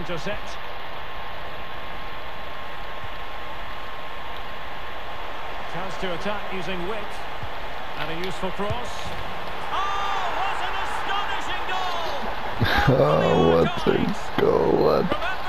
intercept. Chance to attack using width. And a useful cross. Oh, what an astonishing goal! Oh, what a goal, lad.